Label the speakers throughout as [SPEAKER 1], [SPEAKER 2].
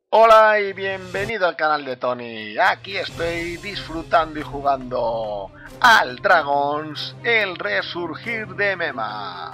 [SPEAKER 1] Hola y bienvenido al canal de Tony. Aquí estoy disfrutando y jugando al Dragons, el resurgir de Mema.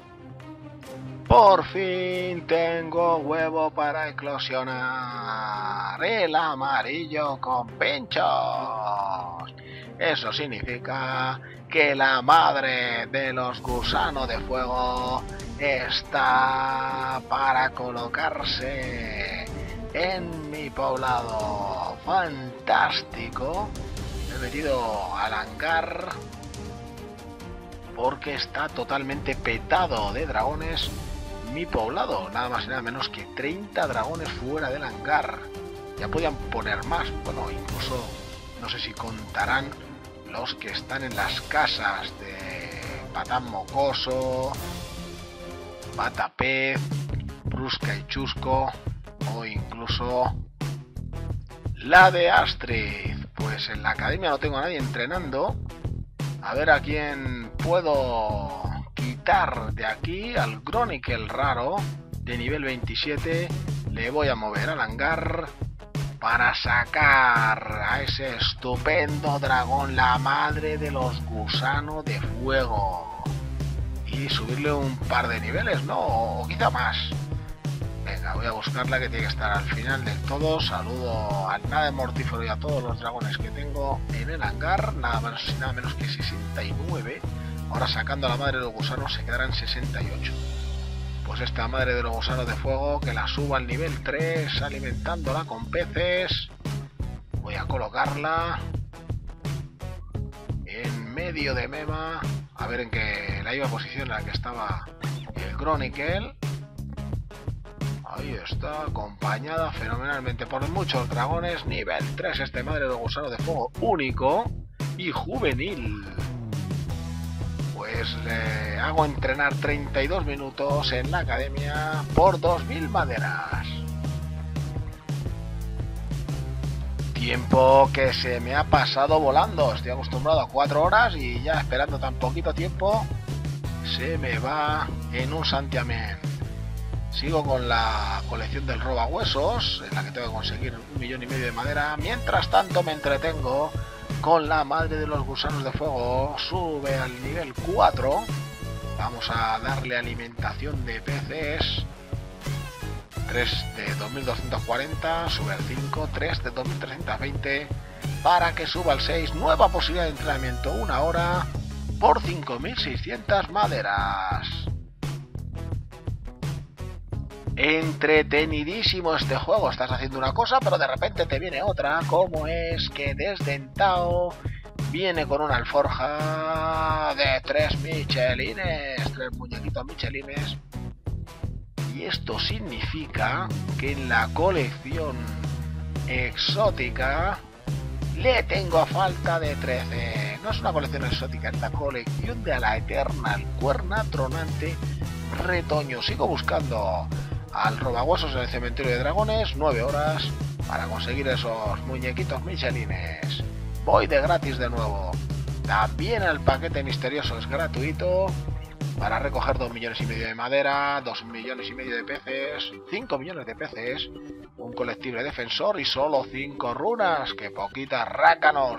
[SPEAKER 1] Por fin tengo huevo para eclosionar el amarillo con pinchos. Eso significa que la madre de los gusanos de fuego está para colocarse en mi poblado. Fantástico. He venido al hangar porque está totalmente petado de dragones mi poblado. Nada más y nada menos que 30 dragones fuera del hangar. Ya podían poner más. Bueno, incluso no sé si contarán los que están en las casas de Patán Mocoso, Patapez, Brusca y Chusco, o incluso la de Astrid. Pues en la academia no tengo a nadie entrenando. A ver a quién puedo quitar de aquí. Al Chronicle raro de nivel 27 le voy a mover al hangar para sacar a ese estupendo dragón, la madre de los gusanos de fuego, y subirle un par de niveles, ¿no? O quizá más. Venga, voy a buscarla, que tiene que estar al final del todo. Saludo al nada de mortífero y a todos los dragones que tengo en el hangar. Nada más y nada menos que 69. Ahora sacando a la madre de los gusanos se quedarán 68. Pues esta madre de los gusanos de fuego, que la suba al nivel 3 alimentándola con peces. Voy a colocarla en medio de Mema. A ver en qué la iba posición en la que estaba el Chronicle. Ahí está, acompañada fenomenalmente por muchos dragones. Nivel 3, este madre de gusano de fuego único y juvenil. Pues le hago entrenar 32 minutos en la academia por 2000 maderas. Tiempo que se me ha pasado volando. Estoy acostumbrado a 4 horas y ya esperando tan poquito tiempo se me va en un santiamén. Sigo con la colección del robahuesos, en la que tengo que conseguir 1,5 millones de madera. Mientras tanto me entretengo con la madre de los gusanos de fuego. Sube al nivel 4. Vamos a darle alimentación de peces. 3 de 2240, sube al 5, 3 de 2320, para que suba al 6. Nueva posibilidad de entrenamiento, 1 hora por 5600 maderas. Entretenidísimo este juego. Estás haciendo una cosa pero de repente te viene otra, como es que Desdentado viene con una alforja de 3 michelines, 3 muñequitos michelines, y esto significa que en la colección exótica le tengo a falta de 13. No es una colección exótica, es la colección de la eterna, el cuerna tronante retoño. Sigo buscando al robahuesos en el cementerio de dragones. 9 horas para conseguir esos muñequitos michelines. Voy de gratis de nuevo. También el paquete misterioso es gratuito para recoger 2,5 millones de madera, 2,5 millones de peces, 5 millones de peces, un colectible defensor y solo 5 runas. Que poquitas, rácanos.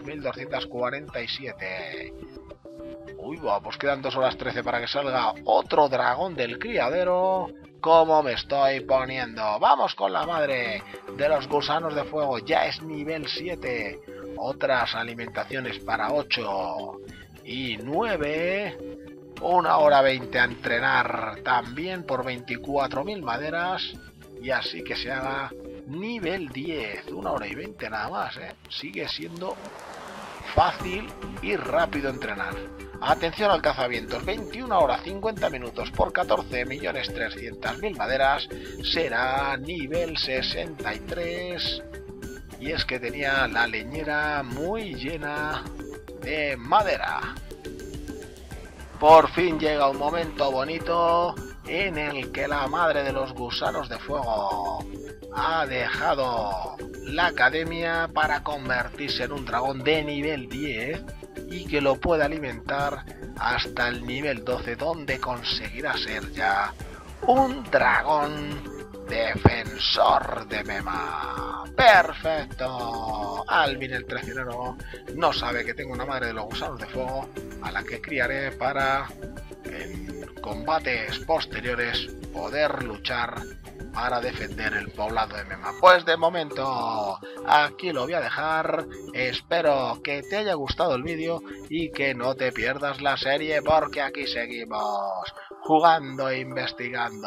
[SPEAKER 1] 1247. Uy, pues quedan 2 horas 13 para que salga otro dragón del criadero. ¿Cómo me estoy poniendo? Vamos con la madre de los gusanos de fuego. Ya es nivel 7. Otras alimentaciones para 8 y 9. 1 hora 20 a entrenar también por 24.000 maderas. Y así que se haga nivel 10. 1 hora y 20 nada más, ¿eh? Sigue siendo fácil y rápido entrenar. Atención al cazavientos, 21 horas 50 minutos por 14.300.000 maderas, será nivel 63. Y es que tenía la leñera muy llena de madera. Por fin llega un momento bonito en el que la madre de los gusanos de fuego ha dejado la academia para convertirse en un dragón de nivel 10 y que lo puede alimentar hasta el nivel 12, donde conseguirá ser ya un dragón defensor de Mema. ¡Perfecto! Alvin el traicionero no sabe que tengo una madre de los gusanos de fuego a la que criaré para, en combates posteriores, poder luchar para defender el poblado de Mema. Pues de momento aquí lo voy a dejar. Espero que te haya gustado el vídeo y que no te pierdas la serie, porque aquí seguimos jugando e investigando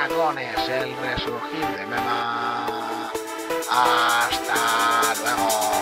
[SPEAKER 1] Dragones, el resurgir de Mema. Hasta luego.